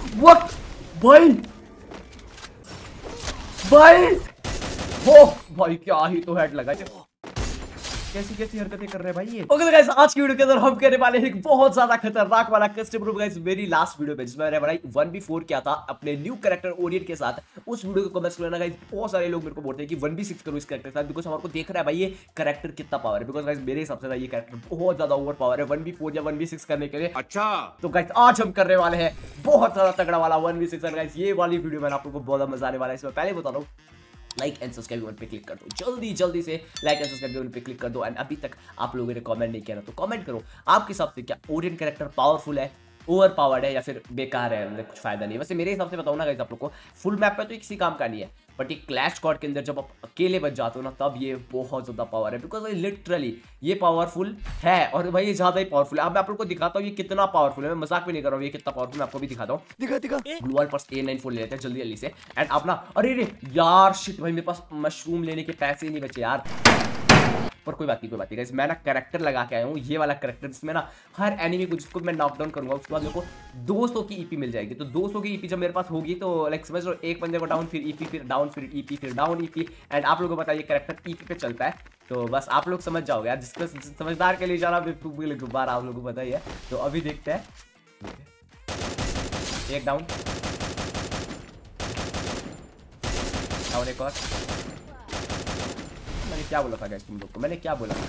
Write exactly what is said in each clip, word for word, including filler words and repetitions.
What भाई भाई वो भाई क्या ही तो हेड लगा। कैसी कैसी हरकतें कर रहे हैं भाई ये। ओके तो गाइस आज की वीडियो के अंदर हम करने वाले हैं एक बहुत ज्यादा खतरनाक वाला कस्टम रूम गाइस। मेरी लास्ट वीडियो में जिसमें मैंने बनाई वन बी फोर किया था अपने न्यू कैरेक्टर ओरियन के साथ, उस वीडियो को कमेंट्स करना गाइस। बहुत सारे लोग मेरे को बोलते हैं कि वन बी सिक्स करो इस कैरेक्टर के साथ, बिकॉज हमारे को देख रहा है भाई ये कैरेक्टर कितना पावर है। बिकॉज गाइस मेरे हिसाब से ये कैरेक्टर बहुत ज्यादा ओवर पावर है वन बी फोर या वन बी सिक्स करने के लिए। अच्छा तो गाइस आज हम करने वाले हैं बहुत ज्यादा तगड़ा वाला वन बी सिक्स। गाइस ये वाली वीडियो में आप लोगों को बहुत मजा आने वाला है। इसमें पहले बता दो लाइक एंड सब्सक्राइब बटन पे क्लिक कर दो, जल्दी जल्दी से लाइक एंड सब्सक्राइब बटन पे क्लिक कर दो। एंड अभी तक आप लोगों ने कमेंट नहीं किया ना तो कमेंट करो, आपके हिसाब से क्या ओरियन कैरेक्टर पावरफुल है, ओवर पावर्ड है या फिर बेकार है, मतलब कुछ फायदा नहीं है। वैसे मेरे हिसाब से बताऊं ना गाइस आप लोग को, फुल मैप पे तो किसी काम का नहीं है, बट ये क्लैश स्क्वाड के अंदर जब आप अकेले बच जाते हो ना तब ये बहुत ज्यादा पावर है। बिकॉज भाई लिटरली ये पावरफुल है और भाई ये ज्यादा ही पावरफुल है। अब मैं आप लोग को दिखाता हूँ ये कितना पावरफुल है, मैं मजाक भी नहीं कर रहा हूँ, ये कितना पावरफुल मैं आपको भी दिखाता हूँ। दिखा दिखा ब्लू वाल पर्स ए नाइन फोर ले लेते हैं जल्दी जल्दी से। एंड अपना अरे रे यार शिट भाई मेरे पास मशरूम लेने के पैसे ही नहीं बचे यार, पर कोई बात नहीं कोई बात नहीं गाइस। मैं ना कैरेक्टर लगा के आया हूँ ये वाला कैरेक्टर जिसमें ना हर एनिमी को जिसको मैं नॉकडाउन करूंगा उसके बाद मेरे को दो सौ की ईपी मिल जाएगी। तो दो सौ की ईपी जब मेरे पास होगी तो लाइक समझ लो एक बंदे को डाउन फिर ईपी फिर डाउन फिर ईपी फिर डाउन ईपी। एंड आप लोगों को पता है ये कैरेक्टर ईपी पे चलता है, तो बस आप लोग समझ जाओगे यार, जिसको समझदार के लिए जाना गुब्बारा आप लोगों को पता ही है। तो अभी देखते हैं, एक डाउन डाउन एक और। मैंने क्या बोला था गाइस तुम लोग को, मैंने क्या बोला था?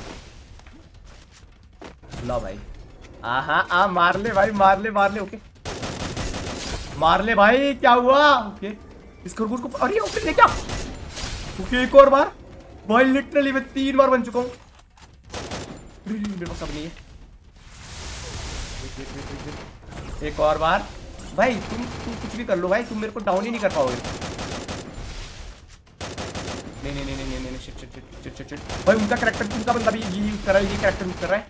लो भाई आहा आ मार ले भाई, मार ले मार ले। ओके मार ले भाई, क्या हुआ? ओके इस खरगोश को अरे ओके ले क्या? ओके एक और बार भाई, लिटरली मैं तीन बार बन चुका हूँ। मेरे पास सब नहीं है, एक और बार भाई। तुम तुम कुछ भी कर लो भाई, तुम मेरे को डाउन ही नहीं कर पाओगे। नहीं नहीं नहीं नहीं नहीं नहीं shit shit shit shit shit shit भाई उनका कैरेक्टर उनका बंदा भी ये यूज कर रहा है, ये कैरेक्टर यूज कर रहा है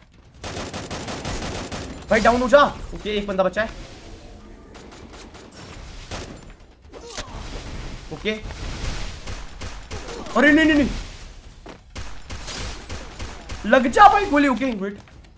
भाई। डाउन हो जा। ओके एक बंदा बचा है। ओके अरे नहीं नहीं नहीं लग जा भाई गोली। ओके वेट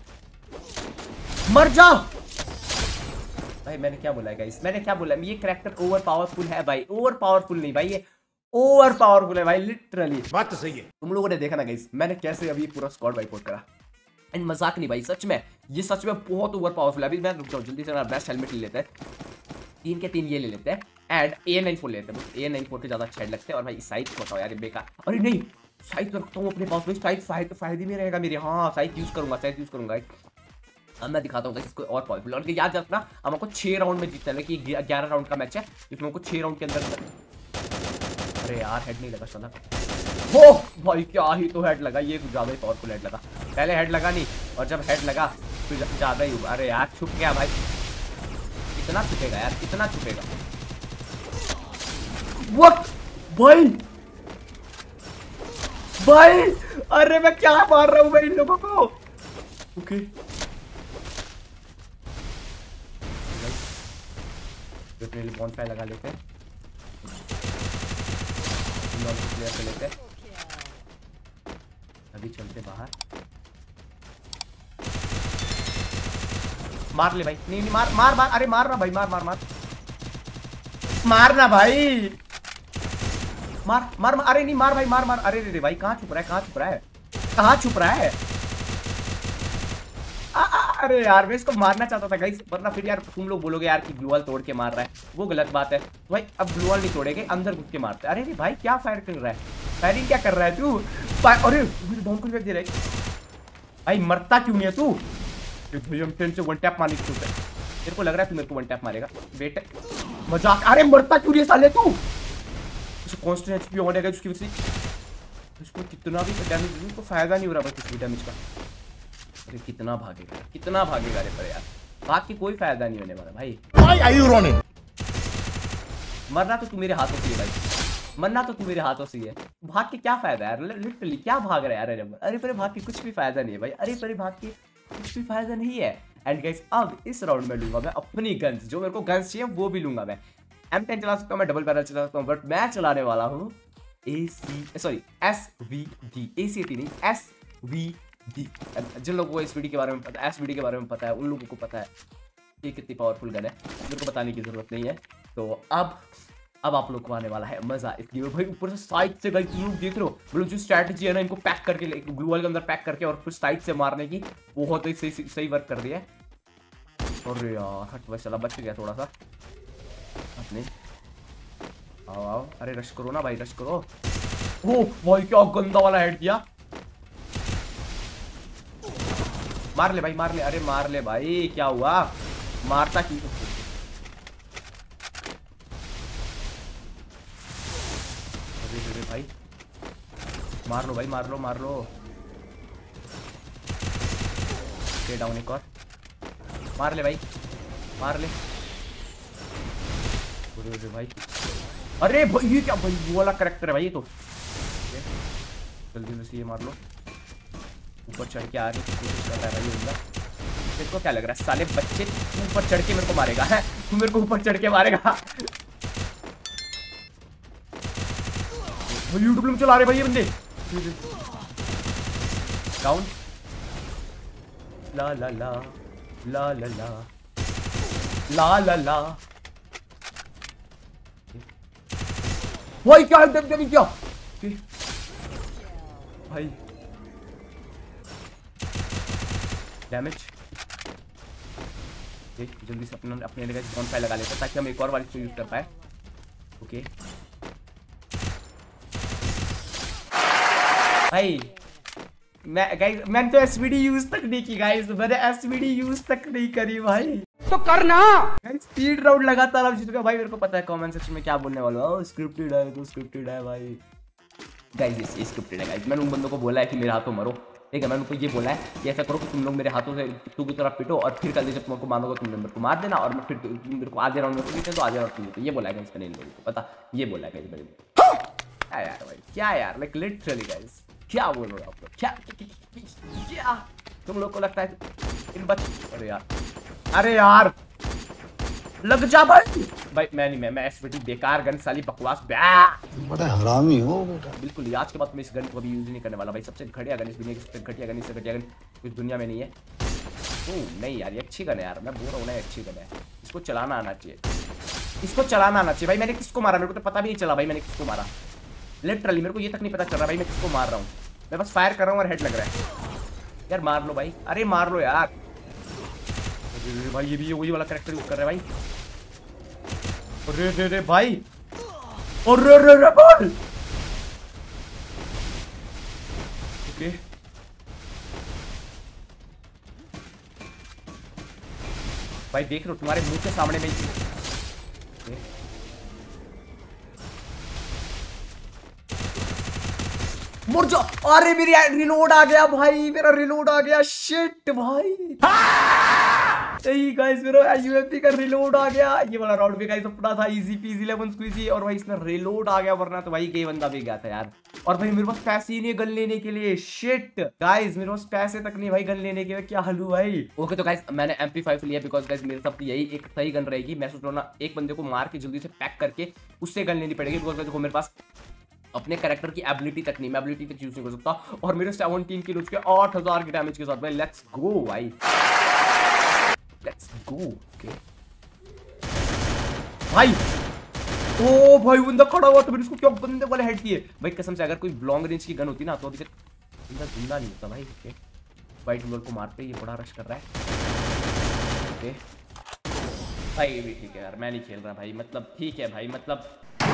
मर जा भाई। मैंने क्या बोला है गाइस, मैंने क्या बोला है? ये कैरेक्टर ओवर पावरफुल है भाई, ओवर पावरफुल नहीं भाई, ये ओवर पावरफुल है भाई लिटरली। बात तो सही है। तुम लोगों ने देखा ना गाइस मैंने कैसे अभी पूरा स्क्वाड वाइप आउट करा। एंड मजाक नहीं भाई, सच में ये सच में बहुत ओवर पावरफुल है। अभी मैं रुक जाऊँ जल्दी से मेरा बेस्ट हेलमेट ले लेते हैं, तीन के तीन ये ले लेते हैं। एंड ए नाइन फोर लेते हैं, ए नाइन फोर के ज्यादा अच्छे लगते हैं। और भाई साइट बताओ यार ये बेकार, अरे नहीं साइट तो रखता हूँ अपने पास भाई, साइट फायदे फायदे में रहेगा मेरे। हाँ साइट यूज करूंगा, साइट यूज करूंगा। अब मैं दिखाता हूँ इसको और पावरफुल। और याद रखना हमको छह राउंड में जीतना है, कि ग्यारह राउंड का मैच है इसमें हमको छह राउंड के अंदर। अरे यार हेड नहीं लगा साला। हो भाई क्या ही तो हेड लगा, ये ज्यादा ही पावरफुल हेड लगा। पहले हेड लगा नहीं और जब हेड लगा तो ज्यादा ही हुआ। अरे यार छुप गया भाई, कितना छुपेगा यार, कितना छुपेगा। व्हाट भाई भाई अरे मैं क्या मार रहा हूँ भाई इन लोगों को। ओके बॉनफायर लगा लेते हैं, प्लेयर पे लेते हैं, अभी चलते बाहर। मार ले भाई, नहीं नहीं मार मार मार, अरे मार ना भाई, मार मार मार मार ना भाई, मार मार मार, अरे नहीं मार भाई, मार मार। अरे रे रे भाई कहाँ छुप रहा है, कहाँ छुप रहा है, कहाँ छुप रहा है? आ, आ, अरे यार मैं इसको मारना चाहता था गाइस, वरना फिर यार तुम लोग बोलोगे यार कि ब्लू वॉल तोड़ के मार रहा है, वो गलत बात है भाई। अब ब्लू वॉल नहीं तोड़ेंगे, अंदर घुस के मारते। अरे रे भाई क्या फायर कर रहा है, फायरिंग क्या कर रहा है तू? अरे मुझे डाउन को दे रहा है भाई, मरता क्यों नहीं है तू? से वन टैप मारने की सोच है, तेरे को लग रहा है तू मेरे को वन टैप मारेगा बेटे, मजाक। अरे मरता क्यों नहीं है साले तू? कांस्टेंट एचपी होने का उसकी वजह से इसको कितना भी डैमेज, उसको फायदा नहीं हो रहा भाई कुछ भी डैमेज का। अरे कितना भागेगा, कितना भागेगा रे पर यार, भाग के कोई फायदा नहीं होने वाला भाई। Why are you running? मरना तो तू मेरे हाथों से है भाई, मरना तो तू मेरे हाथों से है, भाग के क्या फायदा यार, लिटरली क्या भाग रहा है यार? अरे अरे पर भाग के कुछ भी फायदा नहीं है भाई, अरे पर भाग के कुछ भी फायदा नहीं है। एंड गाइस अब इस राउंड में लूंगा मैं अपनी गन्स, जो मेरे को गन्स चाहिए वो भी लूंगा मैं। एम टेन चला सकता हूँ मैं, डबल बैरल चला सकता हूँ, बट मैं चलाने वाला हूँ A C sorry S V D, A C T नहीं एस वी डी। जिन लोगों को इस वीडियो के बारे में पता है, एस वी डी के बारे में पता है, उन लोगों को पता है ये कितनी पावरफुल गन है मेरे को बताने की जरूरत नहीं है। तो अब अब आप लोग को आने वाला है मजा इस गेम में भाई। ऊपर से साइड से गाइस तुम लोग देख रहे हो मतलब जो स्ट्रैटेजी है ना, इनको पैक करके ग्लू वॉल के अंदर पैक करके और फिर साइड से मारने की, बहुत ही सही सही वर्क कर दिया है। अरे यार हट बस, चला बच गया थोड़ा सा अपने। आओ आओ, अरे रश करो ना भाई, रश करो। ओ भाई क्या गंदा वाला हेड किया। मार ले भाई, मार ले, अरे मार ले भाई, क्या हुआ मारता क्यों। अरे भाई मार लो भाई, मार लो मार लो। ओके डाउन एक और, मार ले भाई, मार ले। अरे भाई, अरे भाई ये क्या भाई, वो वाला करेक्टर है भाई ये तो। जल्दी से ये मार लो। ऊपर चढ़ के आने की कोशिश कर रहा है भाई बंदा। तेरे को क्या लग रहा है साले बच्चे, ऊपर चढ़ के मेरे को मारेगा है? तू मेरे को ऊपर चढ़ के मारेगा? यूट्यूब में चला रहे भाई ये बंदे। डाउन। ला ला ला ला ला ला ला ला ला। भाई क्या दम दम क्या भाई, डैमेज। जल्दी से अपना अपने लिए बॉन फायर लगा लेते हैं ताकि हम एक और वाली को यूज कर पाए। ओके भाई, मैं गाइस मैंने तो एसवीडी यूज तक नहीं की गाइस, मैंने एसवीडी यूज तक नहीं करी भाई। तो करना गाइस, तीन राउंड लगातार अब जीत गया भाई। मेरे को पता है कमेंट सेक्शन में क्या बोलने वाला हो, स्क्रिप्टेड है तो स्क्रिप्टेड है भाई। गाइस ये स्क्रिप्टेड है गाइस। मैंने उन बंदों को बोला है कि मेरे हाथों मरो, ठीक है। मैंने उनको ये बोला है कि ऐसा करो कि तुम लोग मेरे हाथों से कुत्तों की तरह पिटो और फिर कल जब तुमको मारोगे तुम मेरे को मार देना और मैं फिर तुम मेरे को आधे राउंड में जीते तो आधे राउंड में। ये बोला है गाइस मैंने इन लोगों को, पता ये बोला है गाइस मैंने। क्या यार भाई, क्या यार, लाइक लिटरली गाइस क्या बोल रहे हो आप लोग, क्या क्या तुम लोग को लगता है इन बच। अरे यार, अरे यार लग जा भाई। भाई मैं नहीं, मैं मैं एसवीडी बेकार गन साली बकवास बड़ा हरामी हो बेटा। बिल्कुल आज के बाद मैं इस गन को अभी यूज नहीं करने वाला भाई। सबसे घटिया गन इस दुनिया की, सबसे घटिया गन, इससे घटिया गन इस दुनिया में नहीं है। ओ नहीं यार ये अच्छी गन है यार, मैं बोल रहा हूँ ना अच्छी गन है। इसको चलाना आना चाहिए, इसको चलाना आना चाहिए भाई। मैंने किसको मारा मेरे को तो पता भी नहीं चला भाई, मैंने किसको मारा लिटरली मेरे को ये तक नहीं पता चल रहा भाई मैं किसको मार रहा हूँ। मैं बस फायर कर रहा हूँ और हेड लग रहा है। यार मार लो भाई, अरे मार लो यार। भाई ये भी वही वाला कैरेक्टर यूज कर रहा है भाई। अरे रे रे भाई, अरे रे रे भाई। ओके भाई देख लो तुम्हारे मुंह के सामने में मुड़ जा। अरे मेरी रिलोड आ गया भाई, मेरा रिलोड आ गया, शिट भाई। यही गाइस मेरा यूएमपी का रिलोड आ गया। ये वाला राउंड भी गाइस अपना था, इजी पीजी लेमन स्क्वीजी, और भाई इसमें रिलोड आ गया, वरना तो भाई ये बंदा भी गया था यार। और भाई मेरे पास पैसे ही नहीं गन लेने के लिए, शिट गाइस मेरे पास पैसे तक नहीं भाई गन लेने के लिए, क्या हलू भाई। ओके तो गाइस मैंने एम पी फाइव लिया बिकॉज गाइस मेरे साथ यही एक सही गन रहेगी। मैं सोच रहा हूं ना एक बंदे को मार के जल्दी से पैक करके उससे गन लेनी पड़ेगी, बिकॉज देखो मेरे पास अपने कैरेक्टर की एबिलिटी तक नहीं, मैं एबिलिटी तक यूज नहीं कर सकता। और मेरे सत्रह किलो के आठ हज़ार के डैमेज के साथ भाई लेट्स गो भाई, लेट्स गो। ओके भाई, ओ भाई बंदा खड़ा हुआ तो मैंने इसको क्या बंदे वाले हेड किए भाई। कसम से अगर कोई लॉन्ग रेंज की गन होती ना तो अभी तक बंदा जिंदा नहीं होता भाई। ओके वाइट बॉल को मारते ये बड़ा रश कर रहा है। ओके भाई ये भी ठीक है यार, मैं नहीं खेल रहा भाई, मतलब ठीक है भाई, मतलब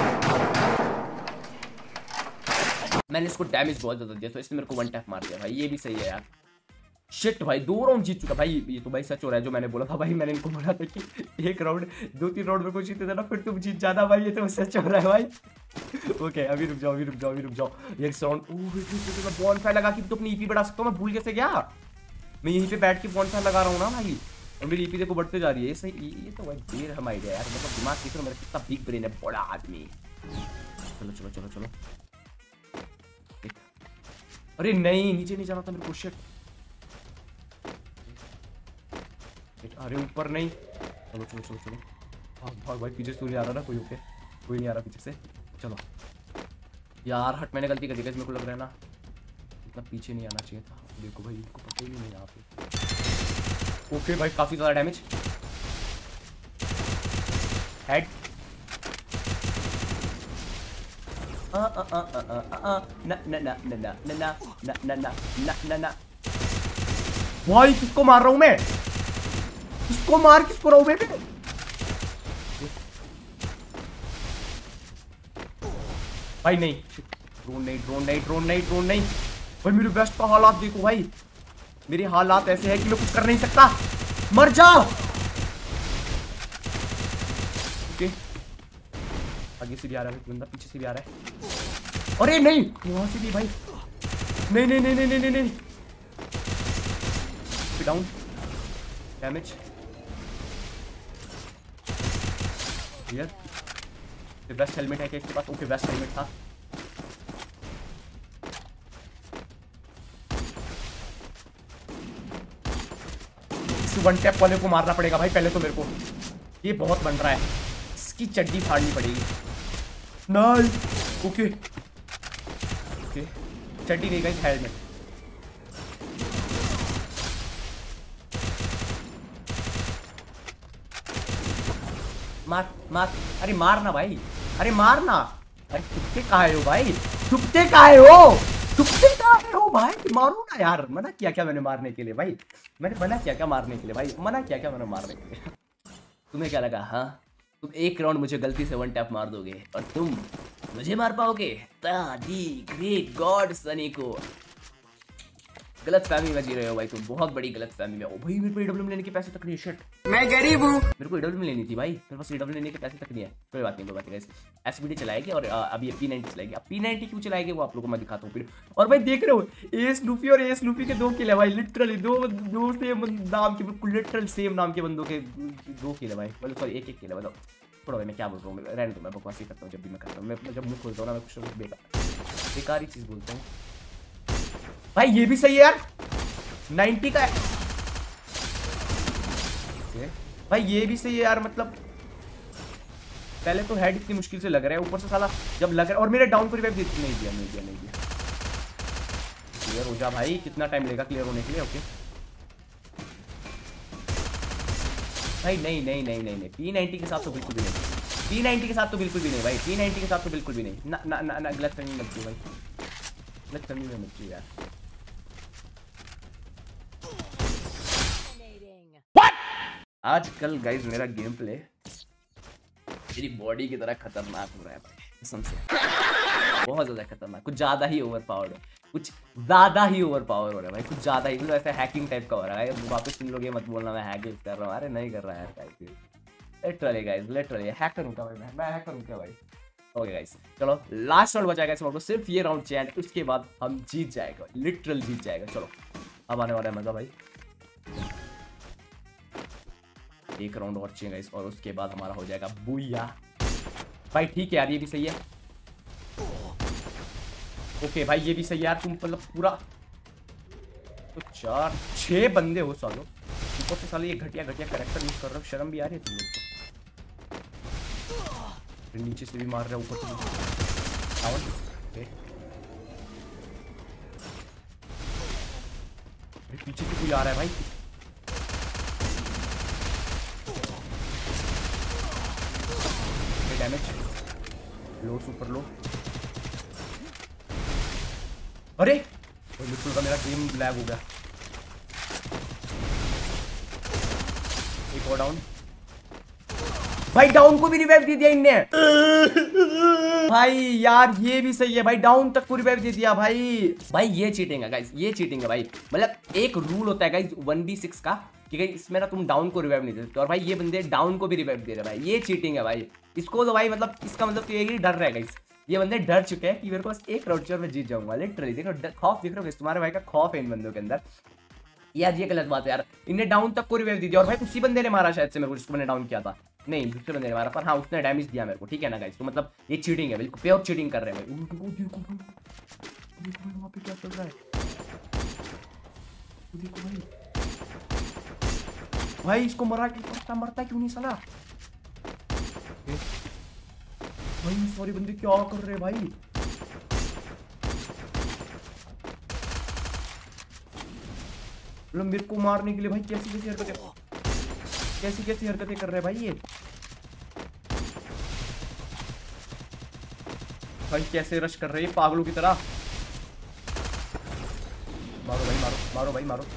मैंने इसको डैमेज बहुत ज्यादा दिया तो इसने मेरे को वन टैप मार दिया भाई, ये भी सही है यार। शिट भाई दो राउंड जीत चुका भाई, ये तो भाई सच हो रहा है जो मैंने बोला था भाई। मैंने इनको बोला था कि एक राउंड दो तीन राउंड में कुछ जीते थे ना फिर तुम जीत जाना भाई, ये तो सच हो रहा है भाई। ओके अभी रुक जाओ, अभी रुक जाओ, अभी रुक जाओ। एक राउंड बॉन फायर लगा के तो अपनी ईपी बढ़ा सकता हूँ, मैं भूल कैसे गया। मैं यहीं पे बैठ के बॉन फायर लगा रहा हूँ ना भाई, और मेरी ईपी देखो बढ़ते जा रही है। सही ये तो भाई देर हम आइडिया यार, मतलब दिमाग देखो मेरा कितना बिग ब्रेन है, बड़ा आदमी। चलो चलो चलो चलो, अरे नहीं नीचे नहीं जाना था मेरे को, शिट। अरे ऊपर नहीं, चलो चलो चलो चलो भाग भाग भाई, पीछे से नहीं आ रहा ना कोई। ओके कोई नहीं आ रहा पीछे से, चलो यार हट, मैंने गलती कर दी, मेरे को लग रहा है ना इतना पीछे नहीं आना चाहिए था। देखो भाई इनको पता ही नहीं यहाँ पे। ओके भाई काफी ज्यादा डैमेज, हेड आ आ आ आ आ ना ना ना ना ना ना ना ना ना ना ना ना। भाई किसको मार रहा हूं मैं? किसको मार किसको रहा हूं मैं? भाई नहीं, ड्रोन नहीं ड्रोन नहीं ड्रोन नहीं ड्रोन नहीं। भाई मेरे वेस्ट का हालात देखो भाई, मेरे हालात ऐसे हैं कि मैं कुछ कर नहीं सकता। मर जा। ओके आगे से भी आ रहा है बंदा, पीछे से भी आ रहा है। अरे नहीं वहां से भी भाई। नहीं नहीं नहीं नहीं नहीं नहीं। Down damage clear. Vest helmet है क्या इसके पास? ओके वेस्ट हेलमेट था। वन टैप वाले को मारना पड़ेगा भाई पहले तो मेरे को। ये बहुत बन रहा है, इसकी चड्डी फाड़नी पड़ेगी। नहीं ओके ओके चड्डी नहीं गई, हेलमेट। मार मार। अरे मारना भाई, अरे मारना। अरे टुकते कहाँ हो भाई? टुकते कहाँ हो? टुकते कहाँ हो भाई? मारो ना यार। मना किया क्या मैंने मारने के लिए भाई? मैंने मना किया क्या मारने के लिए भाई? मना किया क्या मैंने मारने के लिए? तुम्हें क्या लगा? हाँ तुम एक राउंड मुझे गलती से वन टैप मार दोगे और तुम मुझे मार पाओगे? दी ग्रेट गॉड सनी को गलत फहमी में जी रहे हो भाई तुम, बहुत बड़ी गलत फहमी में। ओ भाई मेरे को ईडब्ल्यूएम लेने के पैसे तक नहीं है। शिट मैं गरीब हूँ, मेरे को ईडब्ल्यूएम लेनी थी भाई, मेरे पास ईडब्ल्यूएम लेने के पैसे तक नहीं है। कोई बात नहीं कोई बात नहीं। एसबीडी चलाएगी और अभी ये पी नाइंटी चलाएगी। अब पी नाइंटी क्यों चलाएगी वो आप लोगों को मैं दिखाता हूँ फिर। और भाई देख रहे हो एस लूफी और एस लूफी के दो किल है भाई, लिटरली दो दो सेम नाम के, बिल्कुल लिटरल सेम नाम के बंदों के दो किल है भाई, मतलब सॉरी एक एक किल है। मतलब थोड़ा भाई मैं क्या बोल रहा हूँ, रहने दो, मैं बकवास ही करता हूँ जब भी मैं करता हूँ। मैं जब मुंह खोलता हूँ ना मैं कुछ बेकार बेकार ही चीज़ बोलता हूँ भाई। ये भी सही है यार, नाइंटी का है भाई, ये भी सही है यार। मतलब पहले तो हेड इतनी मुश्किल से लग रहा है, ऊपर से साला जब लग रहा है और मेरे डाउन को रिवाइव नहीं दिया नहीं दिया नहीं दिया। क्लियर हो जा भाई, कितना टाइम लगेगा क्लियर होने के लिए? ओके भाई नहीं नहीं नहीं नहीं नहीं पी नाइंटी के साथ तो बिल्कुल भी नहीं, पी नाइंटी के साथ तो बिल्कुल भी नहीं भाई, पी नाइंटी के साथ तो बिल्कुल भी नहीं। ना ना ना, ना गलत फहमी मत की भाई, गलत फहमी में मत की यार। आजकल गाइज मेरा गेम प्ले मेरी बॉडी की तरह खतरनाक हो रहा है भाई, कसम से बहुत ज्यादा खतरनाक, कुछ ज्यादा ही ओवर पावर्ड है, कुछ ज्यादा ही ओवर पावर हो रहा है भाई, कुछ ज्यादा ही। मतलब ऐसा हैकिंग टाइप का हो रहा है। वापस सुन लोगे मत बोलना मैं हैक कर रहा हूँ, अरे नहीं कर रहा है यार guys, literally guys literally hacker हूँ क्या भाई? मैं मैं हैकर हूँ क्या भाई? ओके गाइस चलो लास्ट राउंड बचा गाइस, तो सिर्फ ये राउंड चाहिए, उसके बाद हम जीत जाएगा, लिटरल जीत जाएगा। चलो अब आने वाला है मजा भाई, एक राउंड और चाहिए गाइस और उसके बाद हमारा हो जाएगा बुया भाई। ठीक है यार ये भी सही है। ओके भाई ये भी सही है यार, तुम मतलब पूरा तो चार छह बंदे हो सालो, ऊपर से साले ये घटिया घटिया कैरेक्टर यूज कर रहे हो, शर्म भी आ रही है तुम लोग को। नीचे से भी मार रहे हो ऊपर से पीछे से कोई आ रहा है भाई। Damage low super low. अरे बिल्कुल का मेरा गेम लैग हो गया। एक और डाउन भाई, डाउन को भी रिवाइव दे दिया इनने भाई यार, ये भी सही है भाई, डाउन तक को रिवाइव दे दिया भाई। भाई ये चीटिंग है गाइस, ये चीटिंग है भाई। मतलब एक रूल होता है गाइस वन बी सिक्स का कि गाइस इसमें ना तुम डाउन को रिवाइव नहीं दे सकते, और भाई ये बंदे डाउन को भी रिवाइव दे रहे भाई, ये चीटिंग है भाई। इसको तो भाई मतलब इसका मतलब तो यही डर रहा है गाइस, ये बंदे डर चुके हैं कि मेरे को बस एक राउंड चाहिए मैं जीत जाऊंगा। लिटरली देखो खौफ दिख रहा है तुम्हारे भाई का, खौफ है इन बंदों के अंदर यार। ये गलत बात है यार, इन्हें डाउन तक को रिवाइव दे दिया और भाई उसी बंदे ने मारा शायद से मेरे को जिसको मैंने डाउन किया था। नहीं दूसरे बंदे ने मारा, पर हाँ उसने डैमेज दिया मेरे को, ठीक है ना गाइस। तो मतलब ये चीटिंग है, बिल्कुल प्योर चीटिंग कर रहे हैं भाई। देखो वहां पे क्या चल रहा है, देखो भाई भाई इसको मरा के मरता क्यों नहीं साला भाई? सॉरी बंदे क्या कर रहे हैं भाई? मतलब मेरे को मारने के लिए भाई कैसी कैसी हरकतें कैसी कैसी हरकतें कर रहे हैं भाई ये। भाई कैसे रश कर रहे हैं पागलों की तरह। मारो भाई मारो मारो भाई मारो।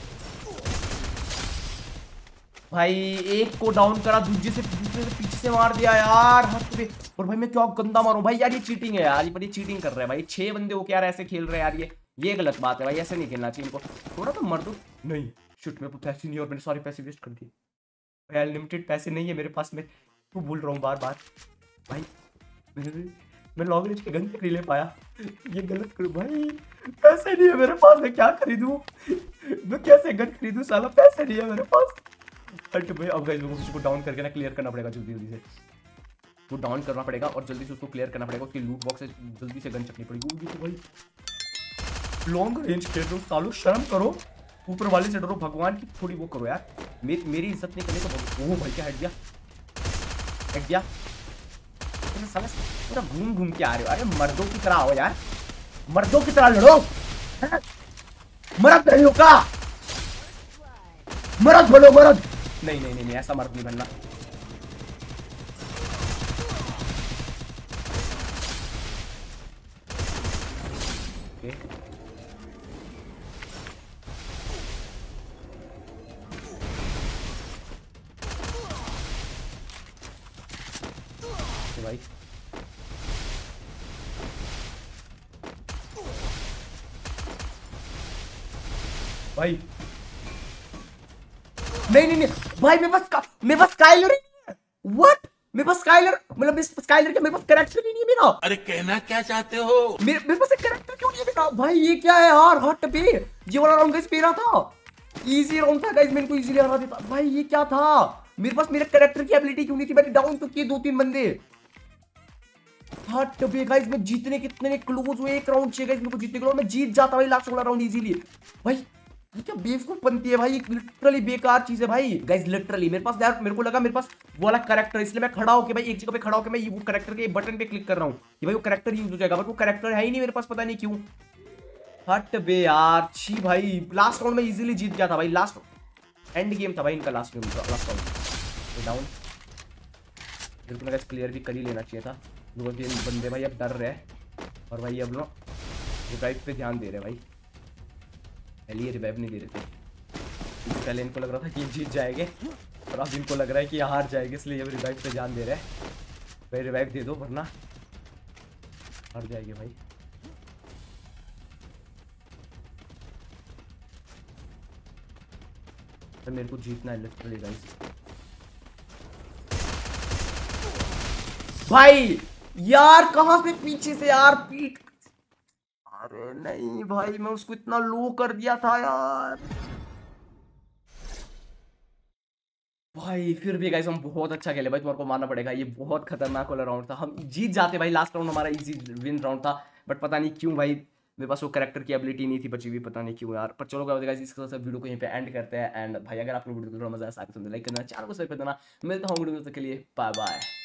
भाई एक को डाउन करा, दूसरे से दूसरे से पीछे से मार दिया यार हाथ पे। और भाई मैं क्या गंदा मारूं भाई यार, ये चीटिंग है यार, ये चीटिंग कर रहे हैं भाई। छह बंदे हो क्या यार ऐसे खेल रहे हैं यार, ये ये गलत बात है भाई, ऐसे नहीं खेलना चाहिए इनको। थोड़ा तो मर दो। नहीं शुट, मेरे पास पैसे नहीं और मैंने सारे पैसे वेस्ट कर दिए भाई। अनलिमिटेड पैसे नहीं है मेरे पास, मैं तो बोल रहा हूँ बार बार भाई। मैंने मैं लॉन्ग रेंज के गन तक नहीं ले पाया, ये गलत करूँ भाई। पैसे नहीं है मेरे पास, मैं क्या खरीदूं, मैं कैसे गन खरीदूं, साला पैसे नहीं है मेरे पास। हट भाई अब गाइस मेरे को डाउन करके ना क्लियर करना पड़ेगा जल्दी जल्दी से। वो डाउन करना पड़ेगा और जल्दी से उसको क्लियर करना पड़ेगा। उसकी लूट बॉक्स से जल्दी से गन चकनी पड़ेगी। तो भाई लॉन्ग रेंज खेल रहे हो सालों, शर्म करो, ऊपर वाले से डरो, भगवान की थोड़ी वो करो यार। मे, मेरी इज्जत नहीं करने तो। ओह भाई क्या हट गया, हट गया साला, पूरा घूम घूम के आ रहे हो। अरे मर्दों की तरह आओ यार, मर्दों की तरह लड़ो। मर्द नहीं हो का, मर्द बनो मर्द। नहीं नहीं नहीं ऐसा मर्द नहीं बनना। ओके भाई भाई नहीं नहीं नहीं भाई, मेरे पास मेरे पास स्काइलर है। व्हाट, मेरे पास स्काइलर मतलब स्काइलर के मेरे पास कैरेक्टर ही नहीं है मेरा। अरे कहना क्या चाहते हो? मेरे मेरे पास एक कैरेक्टर क्यों नहीं है मेरा भाई? ये क्या है यार, हट पे। ये वाला राउंड गाइस मेरा था, इजी राउंड था गाइस, मेरे को इजीली हरा देता भाई। ये क्या था, मेरे पास मेरे कैरेक्टर की एबिलिटी क्यों नहीं थी? मैंने डाउन तो किए दो तीन बंदे। हट पे गाइस, मैं जीतने कितने क्लोज हुए, एक राउंड चाहिए गाइस मेरे को जीतने के लिए, मैं जीत जाता भाई लास्ट वाला राउंड इजीली भाई। ये क्या बेवकूफ बनती है भाई, लिटरली बेकार चीज है भाई गाइस, लिटरली। मेरे पास यार मेरे को लगा मेरे पास वो वाला कैरेक्टर, इसलिए मैं खड़ा होके भाई एक जगह पे खड़ा होके मैं वो कैरेक्टर के बटन पे क्लिक कर रहा हूँ कि भाई वो कैरेक्टर यूज हो जाएगा, बट वो कैरेक्टर है ही नहीं मेरे पास, पता नहीं क्यों। हट बे यार, छी भाई। लास्ट राउंड में इजीली जीत गया था भाई, लास्ट एंड गेम था भाई इनका, लास्ट गेम था, लास्ट राउंड डाउन। बिल्कुल मैं क्लियर भी कर ही लेना चाहिए था। दो तीन बंदे भाई अब डर रहे और भाई अब लोग रिवाइव पे ध्यान दे रहे भाई, पहले ये रिवाइव नहीं दे रहे थे। पहले इनको लग रहा था कि जीत जाएंगे और अब इनको लग रहा है कि हार जाएंगे, इसलिए अब रिवाइव पे ध्यान दे रहे हैं। भाई रिवाइव दे दो वरना हार जाएंगे भाई। तो मेरे को जीतना है लिटरली गाइस। भाई यार कहां से पीछे से यार पीट, अरे नहीं भाई मैं उसको इतना लो कर दिया था यार भाई। फिर भी गाइस हम बहुत अच्छा खेले भाई, तुम्हारे को मानना पड़ेगा, ये बहुत खतरनाक वाला राउंड था। हम जीत जाते भाई, लास्ट राउंड हमारा इजी विन राउंड था, बट पता नहीं क्यों भाई मेरे पास वो कैरेक्टर की एबिलिटी नहीं थी बची हुई, पता नहीं क्यों यार। पर चलो गाइस इसके साथ वीडियो को यहीं पे एंड करते हैं। एंड भाई अगर आपको वीडियो को थोड़ा मजा आया, लाइक करना, चैनल को सब्सक्राइब कर देना। मिलता हूँ वीडियो के लिए, बाय बाय।